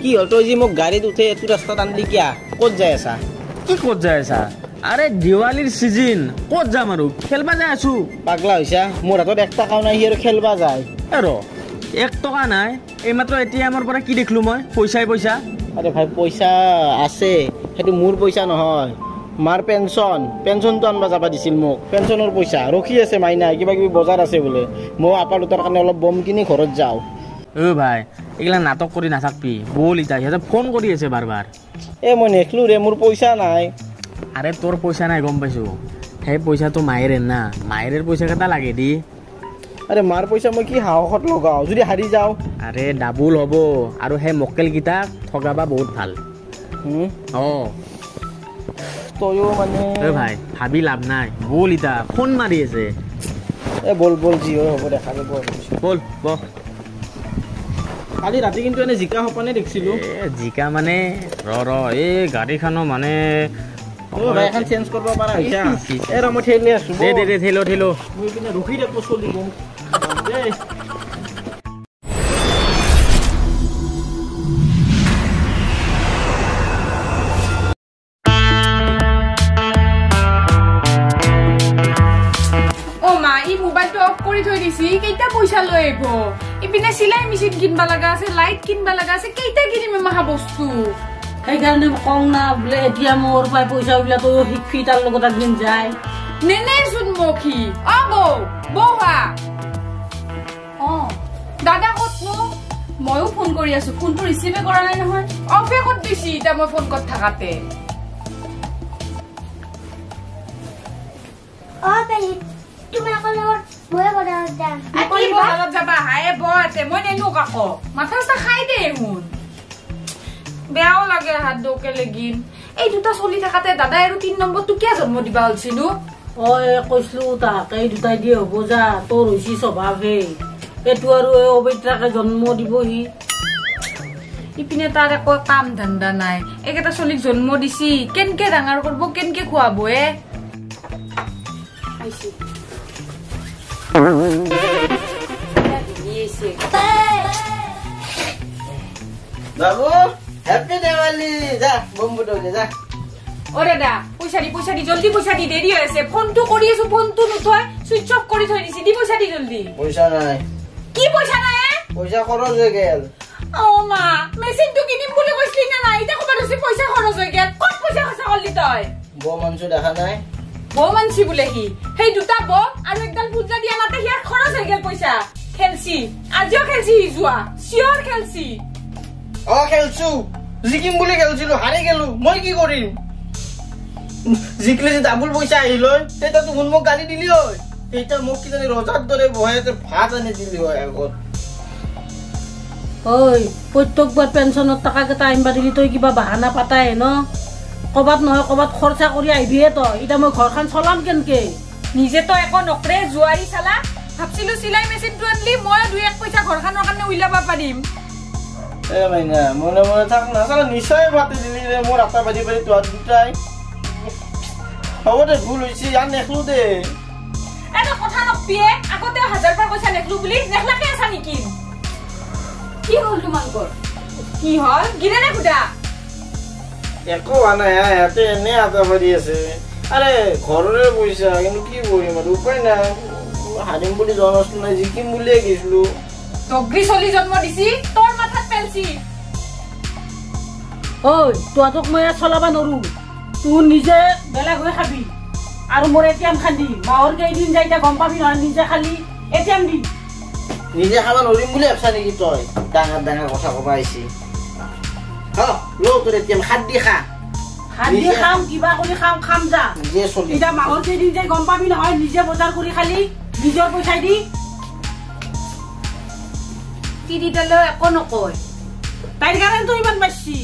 কি হল তই যে মোক গাড়ীত উঠে এটো ৰাস্তাত আনলি কিয়া ক'ত যাই আছা কি ক'ত যাই আছা আরে দিৱালীৰ সিজন ক'ত যাম আৰু খেলবা যাই আছো পাগলা হৈছা মোৰ হাতত 1 টকাও নাই আৰু খেলবা যায় আৰু 1 টকা নাই এইমাত্ৰ এটিএমৰ পৰা কি দেখলো মই পইচা আরে ভাই পইচা আছে হেতু মোৰ পইচা নহয় মাৰ পেনশনটো আনবা যাবা দিছিল মোক পেনশনৰ পইচা ৰখি আছে মাইনা কিবা কিবি বজাৰ আছে বোলে মই আপা দুটাৰ কাৰণে অলপ বম কিনি ঘৰত যাও ও ভাই এগলা নাটক কৰি নাথাকবি বল ইতা সিহঁতে ফোন কৰি আছে বাৰবাৰ মই নেখলো ৰে মোৰ পইচা নাই আরে তোর পয়সা নাই গম পাইছো সেই পয়সা তো মায়েরের না মায়েরের পয়সা কেটা লাগে দি আরে মার পয়সা মই কি হাওখত লগাও যদি হারি যাও আরে ডাবল হব আৰু হে মক্কেল গিতা ঠগাবা বহুত ভাল ও তয়ো মানে এ ভাই ভাবি লাভ নাই বল ইতা ফোন মারি আছে বল জি হ'ব দেখা যাব বল ব কালি ৰাতি কিন্তু এনে জিকা হপানে দেখিছিলো জিকা মানে ৰ এই গাড়ীখনো মানে ও ভাই এখন চেঞ্জ কৰিব পাৰা হৈছা মই ঠেলি আছো দে ঠেলো মই পিনে ৰখি থাকো চলি গম দে ও মা ই মোবাইলটো অফ কৰি থৈ দিছি কেইটা পইচা লৈ আহিব ইপিনে সিলাই মেচিন কিনবা লাগা আছে লাইট কিনবা লাগা আছে কেইটা কিনিম মাহা বস্তু সেইকাৰণে কওঁ না বোলে এতিয়া মোৰ পইচা বিলাক শিকফি তাৰ লগত একদিন যায় নেনেচোন মখি বৌহা দাদা ক'তনো ময়ো ফোন কৰি আছো ফোনটো ৰিচিভে কৰা নাই নহয় অফে ক'ত দিছি এতিয়া মই ফোন ক'ত থাকাতে তুমি অকল বয়ে বজাৰত যা আপুনি বজাৰত যাবা হায়ে বতে মই নেনো কাকো মাথা চাথা খাই দে শুন বেয়াও লাগে হাত দৌকে লাগিন এই দুটা চলি থাকাতে দাদা আৰু 3 নম্বৰটো কিয় জন্ম দিবা হলছিনো কৈছিলো তাক এই দুটাই দিয়ে হ'ব যা তোৰ হৈছি স্বভাৱে এইটো আৰু অবৈত্ৰাকে জন্ম দিবহি ইপিনে তাৰ একো কাম ধান্দা নাই একেটা চলিক জন্ম দিছি কেনকে ডাঙৰ কৰিব কেনকে খুৱাব বাবু হ্যাপি দিওয়ালি যা বম ফুটাওলে যা ও দাদা পইচা দি জলদি পইচা দি দেৰি হৈ আছে ফোনটো কৰি আছো ফোনটো নুঠয় সুইচ অফ কৰি থৈ দিছি দি পইচা দি জলদি পইচা নাই কি পইচা নাই পইচা খৰচ হৈ গেল ও মা মেচিনটো কিনিম বুলি কৈছিলি না নাই এটা কবা ৰছি পইচা খৰচ হৈ গেল ক'ত পইচা খৰচ কৰলি তই বম আনছো দেখা নাই বম আনছি বোলে হি সেই দুটা বম আৰু একডাল পূজা দিয়া মাতে হিয়াৰ খৰচ হৈ গেল পইচা খেলছি আজিও খেলছি যোৱা চিয়ৰ খেলছি খেলছো জিকিম বুলি খেলছিলো হাৰি গেলো মই কি কৰিম জিকলে যে ডাবল পইচা আহিল তেতিয়া তো মোক গালি দিলি হয় তেতিয়া মোক কি জানি ৰজাৰ দৰে বহাইতে ভাত আনি দিলি হয় আগত প্ৰত্যেকবাৰ পেঞ্চনৰ টকা কেইটা আনিবা দিলি তই কিবা বাহানা পাতাই ন কবাত নহয় কবাত খৰচা কৰি আহিবিয়ে তই এতিয়া মই ঘৰখন চলাম কেনকে নিজে তো একো নকৰে জুৱাৰী চালা ভাবছিলো চিলাই মেচিনটো আনলি মই 2-1 পইচা ঘৰখনৰ কাৰণে উইলাবা পাৰিম মাইনা মনে মনে থাক না চালা নিশ্চয় ভাতে দিলি রে মোর আটা বাজি বাজি তো দুটাই হ'ব দে ভুল হইছি আর নেখলু দে এটা কথা নপিয়ে আগতে 1000 টাকা পয়সা নেখলু বুলি নেখলাকে আছা নেকি কি হল তোমালোকৰ কি হল গিনে না খুদা একো আনা ইয়াতে এনে আটা বাজি আছে আরে ঘৰৰে পইচা কিন্তু কি কৰিম আৰু উপায় নাই হাৰিম বুলি জনস্ত নাই জিকিম বুলিয়ে গেছলো তগৰি চলি জন্ম দিছি তোৰ মাথাত পেলছি তোক মই চলাবা নৰো তুই নিজে বেলেগ হৈ খাবি আৰু মোৰ এটিএম খান্দি মাহৰ কেইদিন যাইতা গম পাবি নহয় নিজে খালি এটিএম দি নিজে খাবা নৰিম বুলি ভাবছা নেকি তই ডাঙৰ ডাঙৰ কথা কবা আইছি লো তোৰ এটিএম খাদ্দি খা খাদ্দি খাম কিবা কৰি খাম যা নিজে চলি এতিয়া মাহৰ কেইদিন যাই গম পাবি নহয় নিজে বজাৰ কৰি খালি নিজৰ পইচা দি তিৰিটালৈ একো নকয় তাইৰ কাৰণে তো ইমান বেছি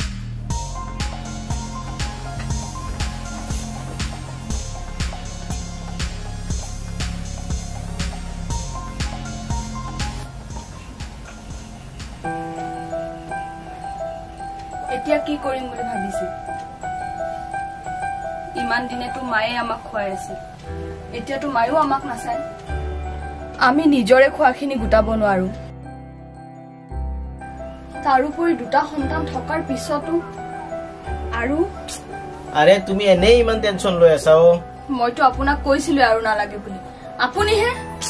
এতিয়া কি কৰিম বুলি ভাবিছো ইমান দিনে তো মায়ে আমাক খুৱাই আছে এতিয়া তো মায়ো আমাক নাচায় আমি নিজৰে খোৱাখিনি গুটাব নোৱাৰো তাৰোপৰি দুটা সন্তান থকাৰ পিছতো আৰু আৰে তুমি এনেই ইমান টেনচন লৈ আছা অ মইতো আপোনাক কৈছিলো আৰু নালাগে বুলি আপুনিহে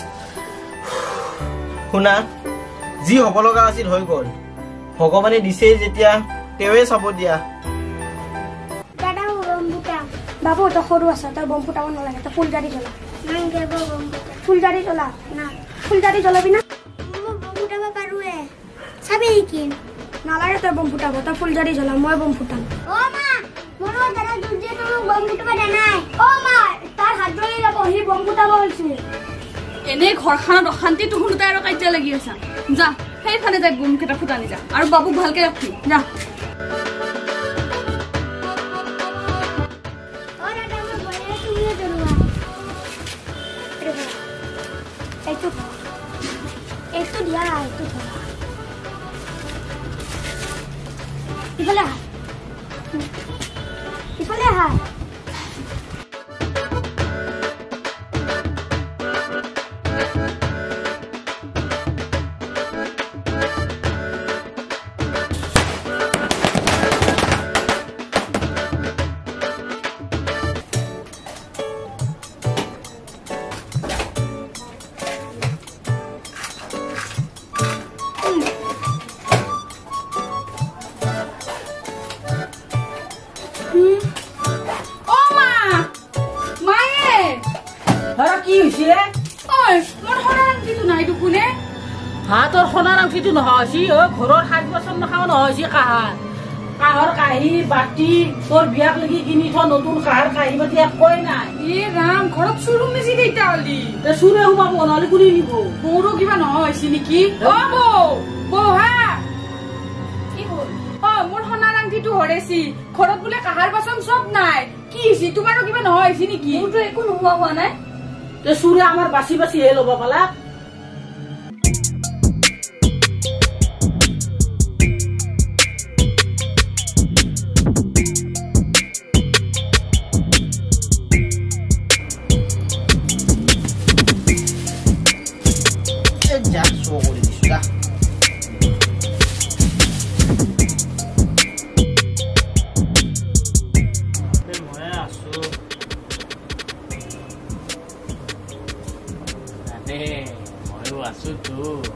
শুনা যি হ'ব লগা আছিল হৈ গ'ল ভগৱানে দিছে যেতিয়া তেৱে চাব দিয়া দাদা বম ফুটা বাবু তো সৰু আছে তই বম ফুটাব নালাগে তই ফুলজাৰি জ্বলা নাই দেব বম ফুটা ফুলজাৰি জ্বলা না ফুলজাৰি জ্বলাবি না মই বম ফুটাব পাৰোৱে চাবি কি নালাগে তই বম ফুটাব তই ফুলজাৰি জ্বলা মই বম ফুটাম ও মা মোৰ দাদা দুজে তোমাক বম ফুটাব নাই ও মা তাৰ হাত ধৰি যাব সি বম ফুটাব হৈছে এনে ঘৰখনত অশান্তিটো শুনোতে আৰু কাজিয়া লাগি আছা যা সেইফালে যাই বম কেইটা ফুটানি যা আৰু বাবুক ভালকে ৰাখি যা ও দাদা মই বনাই তুমিও জ্বলোৱা এইটো দিয়া এইটো ধৰা ইফালে আহা ইফালে আহা ও মা মায়ে ধৰা কি হৈছে ঐ মোৰ সৰা আংটিটো নাই দুখোনে হাতৰ সোণাৰ আংঠিটো নহয় ঘৰৰ সাজ বাচন নাখাও নহয় কাঁহৰ কাঁহী বাতি তোৰ বিয়াক লাগি কিনি থ নতুন কাঁহৰ কাঁহী বাতি একোৱেই নাই এ ৰাম ঘৰত চুৰু মেজি কেইটা হলি চুৰে সোমাব নহ'লে কোনে নিব বৌৰো কিবা নহয় হৈছে নেকি অ বৌ বৌ হা কি হ'ল অ মোৰ সোণাৰ আংটিটো হৰেছি ঘৰত বোলে কাঁহাৰ বাচন চব নাই কি হৈছে তোমাৰো কিবা নহয় হৈছে নেকি মোৰতো একো নোহোৱা হোৱা নাই চুৰে আমাৰ বাচি বাচিহে ল'ব পালা যা শ্ব' কৰি দিছো যা মই আছো ময়ো আছো তো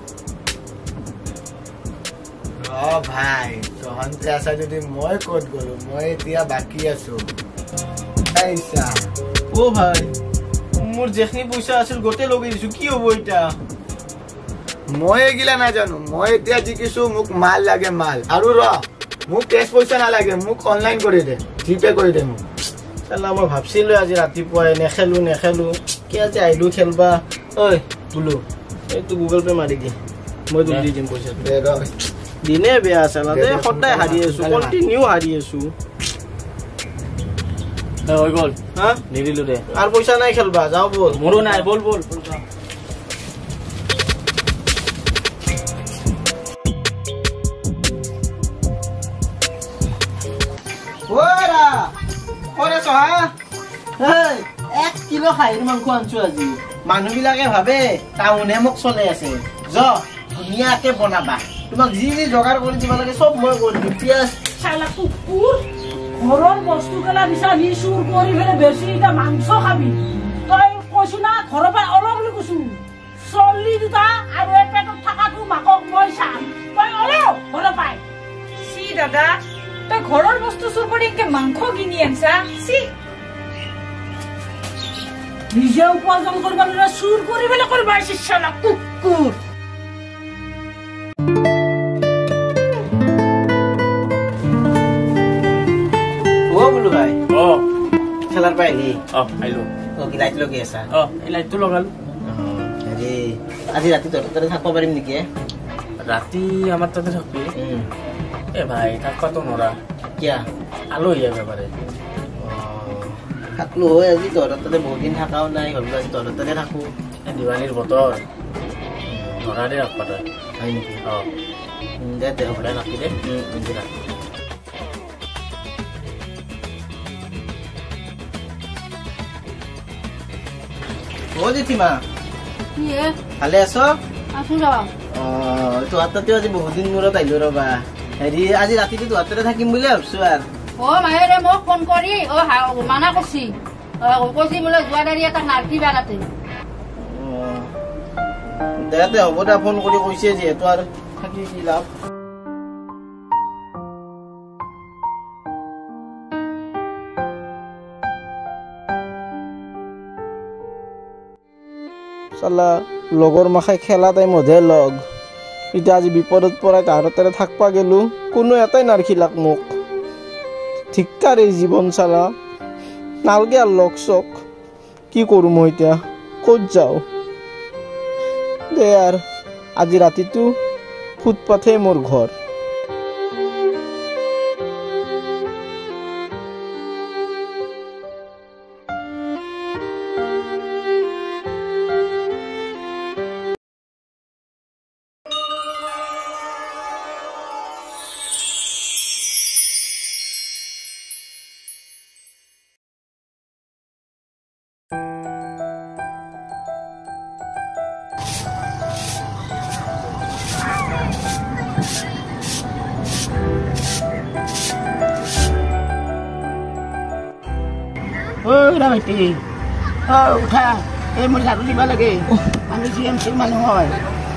ভাই তহঁতে আছা যদি মই ক'ত গলো মই এতিয়া বাকী আছো ও ভাই মোৰ যেখিনি পইচা আছিল গোটেই লগাই দিছো কি হ'ব এতিয়া মই এগিলা নাজানো মই এতিয়া জিকিছো মোক মাল লাগে মাল আৰু মোক কেছ পইচা নালাগে মোক অনলাইন কৰি দে জিপে কৰি দে মোক চালা মই ভাবছিলো আজি ৰাতিপুৱাই নেখেলো কি আজি আহিলো খেলবা ঐ বোলো এইটো গুগল পে মাৰি দি মই তোক দি দিম পইচা দিনে বেয়া চালা দে সদায় হাৰি আছো কণ্টিনিউ হাৰি আছো হৈ গ'ল হা নিদিলো দে আৰু পইচা নাই খেলবা যাওঁ বল মোৰো নাই বল বল এক কিলো খাহীৰ মাংস আনছো আজি মানুহ বিলাকে ভাবে টাউনে মোক চলে আছে ধুনীয়াকে বনাবা তোমাক যি যি যোগাৰ কৰি দিব লাগে চব মই কৰি দিম পিয়াজ চালা কুকুৰ ঘৰৰ বস্তু গেলা বিচাৰি চুৰ কৰি ফেলে বেছি এতিয়া মাংস খাবি তই কৈছো না ঘৰৰ পৰা অলপ বুলি কৈছো চল্লি দুটা আৰু এই পেটত থকাটো মাকক মই চাম তই অলপ ঘৰৰ পাই চি দাদা তই ঘৰৰ বস্তু চুৰ কৰি এনকে মাংস কিনি আনছা চি নিজে উপাৰ্জন কৰিব নোৱাৰে চুৰ কৰি ফেলে কৰিব আহিছে চালা কুকুৰ বোলো ভাই খেলাৰ পৰা আহিলি আহিলো লাইট লগাই আছা এই লাইটটো লগালো হেৰি আজি ৰাতি তহঁতৰ তাতে থাকিব পাৰিম নেকি ৰাতি আমাৰ তাতে থাকবি এ ভাই থাকবাতো নৰা কিয়া আলহী আহিব পাৰে থাকলো হয় আজি তহঁতৰ তাতে বহুত দিন থাকাও নাই হ'লো আজি তহঁতৰ তাতে থাকো দিৱালীৰ বতৰ নৰা দে ৰাখবা তই হয় নেকি দে দে সদায় ৰাখি দে ৰাখ ও জেঠিমা ভালে আছ তোহাৰ তাতে আজি বহুত দিন মূৰত আহিলো ৰবা হেৰি আজি ৰাতিটো তোহাৰ তাতে থাকিম বুলি ভাবছো আৰু মায়েৰে মোক ফোন কৰি মানা কৰছি কৈছি বোলে যোৱাদাৰী এটা নাৰ্কি বাগাতে দে হ'ব দে ফোন কৰি কৈছে যিহেতু আৰু থাকি কি লাভ চালা লগৰ মাখাই খেলা টাইমতহে লগ এতিয়া আজি বিপদত পৰাই তাহাঁতৰ তাতে থাকবা গেলো কোনো এটাই নাৰখিলাক মোক ধিক্কাৰ এই জীৱন চালা নালগে আৰু লগ চক কি কৰোঁ মই এতিয়া ক'ত যাওঁ দে আৰু আজি ৰাতিটো ফুটপাথে মোৰ ঘৰ ভাইটি উঠা এই মোৰ ঝাৰু দিব লাগে আমি GMC মানুহ হয়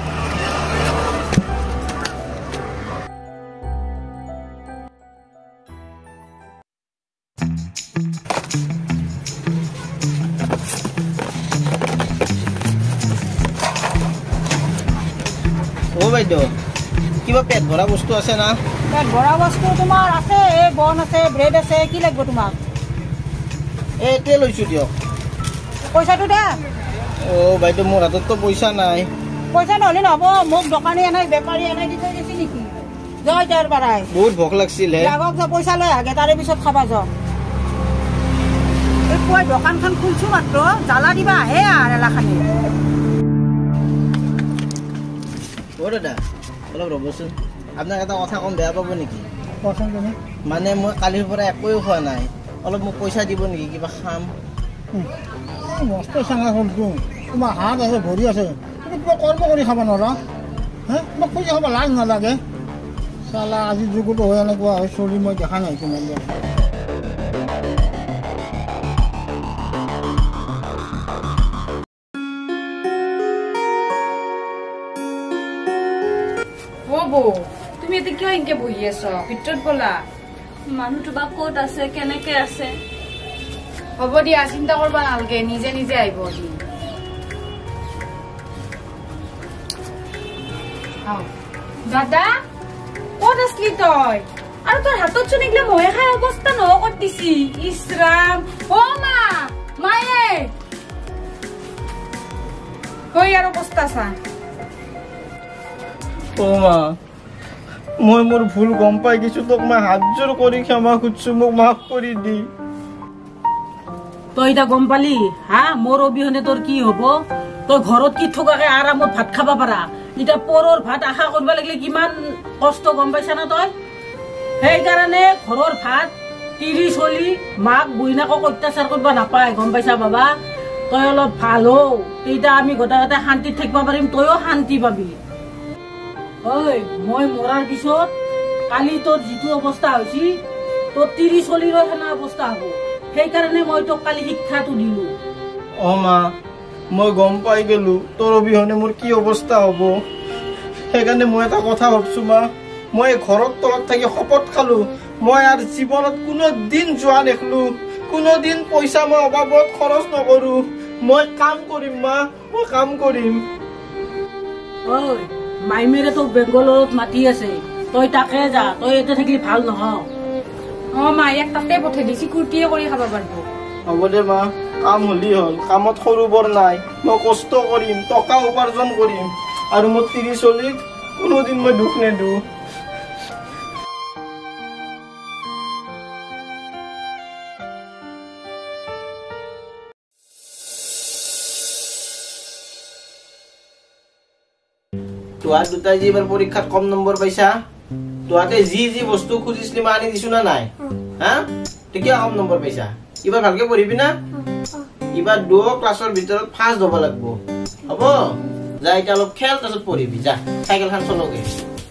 বাইদেউ কিবা পেট ভৰা বস্তু আছে না পেট ভৰা বস্তু তোমাৰ আছে এই বন আছে ব্ৰেড আছে কি লাগিব তোমাক এইটোৱে লৈছো দিয়ক পইচাটো দে বাইদেউ মোৰ হাতততো পইচা নাই পইচা নহ'লে নহ'ব মোক দোকানী এনাই বেপাৰী এনাই দি থৈ দিছি নেকি জয় তাৰ পৰাই বহুত ভোক লাগছিল হে লাগক যা পইচা লৈ আগে তাৰে পিছত খাবা যাওক এই পুৱাই দোকানখন খুলিছো মাত্ৰ জ্বালা দিবা আহে আৰু এলাখানি দাদা অলপ ৰ'বচোন আপোনাক এটা কথা কম বেয়া পাব নেকি মানে মই কালিৰ পৰা একোৱে খোৱা নাই অলপ মোক পইচা দিব নেকি কিবা খাম মস্ত চাঙা হ'লতো তোমাৰ হাত আছে ভৰি আছে তুমি কিবা কৰ্ম কৰি খাব নোৱাৰা তোমাক পইচা খাব লাজ নালাগে চালা আজি যুগতো হৈ এনেকুৱা হয় চলি মই দেখা নাই কিমান তুমি এতিয়া কিয় এনেকে বহি আছ ভিতৰত বলা মানুহটো বা ক'ত আছে কেনেকে আছে হ'ব দিয়া চিন্তা কৰবা নালগে নিজে নিজে আহিব দাদা ক'ত আছলি তই আৰু তোৰ হাতত চোন এইগিলা মহে খাই অৱস্থা নহ ক'ত দিছি ইছৰাম অ মা মায়ে হৈ আৰু অৱস্থা চা মা মই মোৰ ভুল গম পাই গৈছো তোক মই হাত জোৰ কৰি ক্ষমা খুজিছো মোক মাফ কৰি দি তই এতিয়া গম পালি মোৰ অবিহনে তোৰ কি হব তই ঘৰত কি থকাকে আৰামত ভাত খাব পাৰা এতিয়া পৰৰ ভাত আশা কৰিব লাগিলে কিমান কষ্ট গম পাইছা না তই সেইকাৰণে ঘৰৰ ভাত তিৰি চলি মাক বইনাকক অত্যাচাৰ কৰিব নাপায় গম পাইছা বাবা তই অলপ ভাল হও তেতিয়া আমি গোটেই শান্তিত থাকিব পাৰিম তইও শান্তি পাবি মই মৰাৰ পিছত কালি তোৰ যিটো অৱস্থা হৈছে তোৰ তিৰি চলিৰো সেনা অৱস্থা হব সেইকাৰণে মই তোক কালি শিক্ষাটো দিলো মা মই গম পাই গেলো তোৰ অবিহনে মোৰ কি অৱস্থা হব সেইকাৰণে মই এটা কথা ভাবছো মা মই ঘৰত তলত থাকি শপত খালো মই আৰু জীৱনত কোনো দিন যোৱা দেখলো কোনো দিন পইচা মই অভাৱত খৰচ নকৰো মই কাম কৰিম মা মই কাম কৰিম মাইমেৰে তোক বেংগলত মাতি আছে তই তাকে যা তই ইয়াতে থাকিলে ভাল নহয় মা ইয়াক তাতে পঠাই দিছি কুৰ্তিয়ে কৰি খাব পাৰিব হ'ব দে মা কাম হলি হ'ল কামত সৰু বৰ নাই মই কষ্ট কৰিম টকা উপাৰ্জন কৰিম আৰু মোৰ তিৰি চলিক কোনোদিন মই দুখ নেদো তোহাৰ দুটাই যে এইবাৰ পৰীক্ষাত কম নম্বৰ পাইছা তোহাতে যি যি বস্তু খুজিছিলি মই আনি দিছো না নাই কিয় কম নম্বৰ পাইছা এইবাৰ ভালকে পঢ়িবি না এইবাৰ 2 ক্লাছৰ ভিতৰত ফাৰ্ষ্ট হ'ব লাগিব হ'ব যা এতিয়া অলপ খেল তাৰপিছত পঢ়িবি যা চাইকেলখন চলগে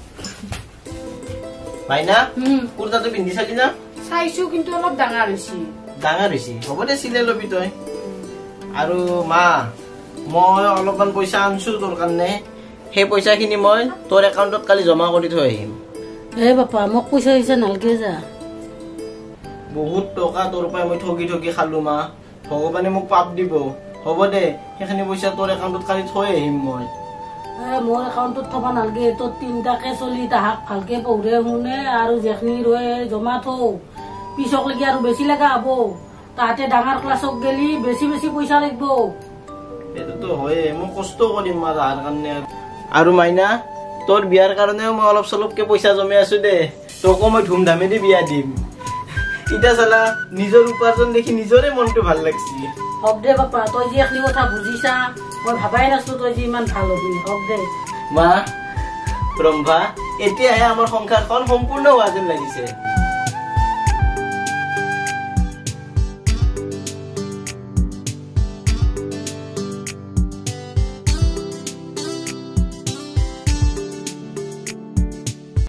মাইনা কুৰ্তাটো পিন্ধি চালি না চাইছো কিন্তু অলপ ডাঙৰ হৈছে হ'ব দে চিলাই লবি তই আৰু মা মই অলপমান পইচা আনছো তোৰ কাৰণে সেই পইচাখিনি মই তোৰ একাউণ্টত কালি জমা কৰি থৈ আহিম বাপা মোক পইচা দিছে নালগে যা বহুত টকা তোৰ পৰা মই ঠগি খালো মা ভগৱানে মোক পাপ দিব হ'ব দে সেইখিনি পইচা তোৰ একাউণ্টত কালি থৈ আহিম মই মোৰ একাউণ্টত থব নালগে তোৰ 3টাকে চলি তাহাক ভালকে পঢ়ে শুনে আৰু যেখিনি ৰয়ে জমা থওঁ পিছক লাগি আৰু বেছি লগা হব তাহাঁতে ডাঙৰ ক্লাছত গেলি বেছি পইচা লাগিব এইটোতো হয়ে মই কষ্ট কৰিম মা তাৰ কাৰণে আৰু মাইনা তোৰ বিয়াৰ কাৰণেও মই অলপ চলপকে পইচা জমাই আছো দে তোকো মই ধুমধামেদি বিয়া দিম ইটা চালা নিজৰ উপাৰ্জন দেখি নিজৰে মনটো ভাল লাগছি হক দে বাপা তই যে এখিনি কথা বুজিছা মই ভাবাই নাছিলো তই যে ইমান ভাল হবি হক দে মা ৰম্ভা এতিয়াহে আমাৰ সংসাৰখন সম্পূৰ্ণ হোৱা যেন লাগিছে